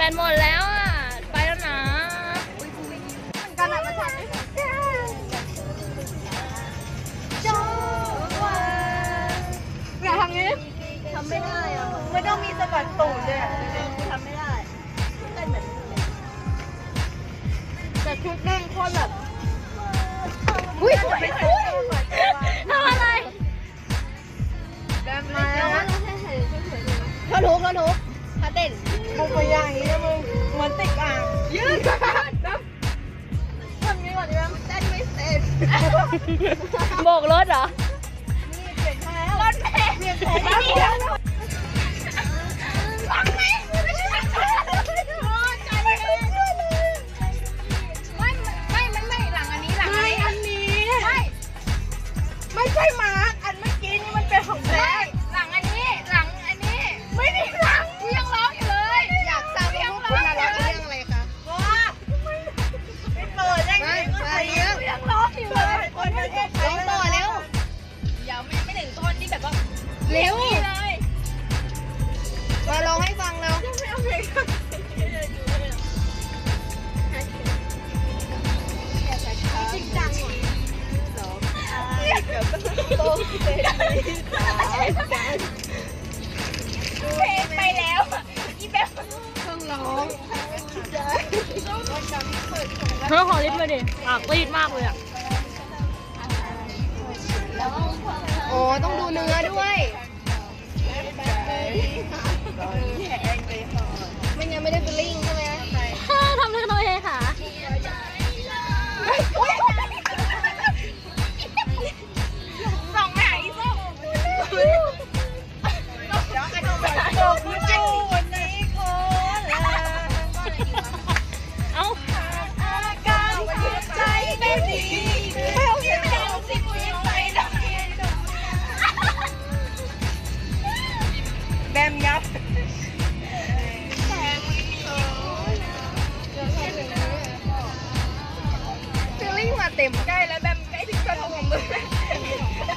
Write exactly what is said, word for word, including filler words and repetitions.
ดหมดแล้วอ่ะไปแล้วนะการอ่านประชันด้วยโจ้ว่าอย่าทำงี้ทำไม่ได้อ่ะไม่ต้องมีสะบัดตูดเลยทำไม่ได้เป็นแบบแต่ชุดนั่งโคตรแบบอุ้ยสวยสวยทำอะไรแบบมาเขาทุกเขาทุกเขาเต้นมึงไปอย่างนี้นะมึงเหมือนติดอ่างยืดแบบทำงี้ก่อนดิเต้นไม่เสร็จโบกรถเหรอนี่เปลี่ยนแล้วรถแม่เปลี่ยนแล้วฟังไหมไม่ใช่ไม่ใช่ใจเย็นไม่ไม่ไม่ไม่หลังอันนี้หลังอันนี้อันนี้ไม่ไม่ใช่มาร์คอันเมื่อกี้นี่มันเป็นของแท้หลังอันนี้หลังอันนี้ไม่ได้หลังยังร้องอยู่เลยอยากทราบว่าพวกคุณร้องเรื่องอะไรคะว้าไม่เปิดได้ไงก็ใส่เยอะยังร้องอยู่เลยคนไม่ได้ร้องต่อเร็วเดี๋ยวไม่ไม่ถึงตอนที่แบบว่าเร็วเลยมาร้องให้ฟังแล้วไม่เอาเพลงจริงจังว่ะโตเต็มเพลงไปแล้วอีแบบเครื่องร้องเธอขอลิฟต์มาดิปากตีดมากเลยอ่ะโอ้ต้องดูเนื้อด้วยไม่งั้นไม่ได้ฟีลลิ่งใช่ไหมทำเลยทำไมค่ะส่องไหนส่องเดี๋ยวอันนี้ไปจบคุณจูวันนี้คนละเอ้าอาการใจไม่ดีไม่เอาที่ไม่เอาสิคุยไปดอกแบมยับฟีลลิ่งมาเต็มใกล้แล้วแบมใกล้ถึงกระทงมือ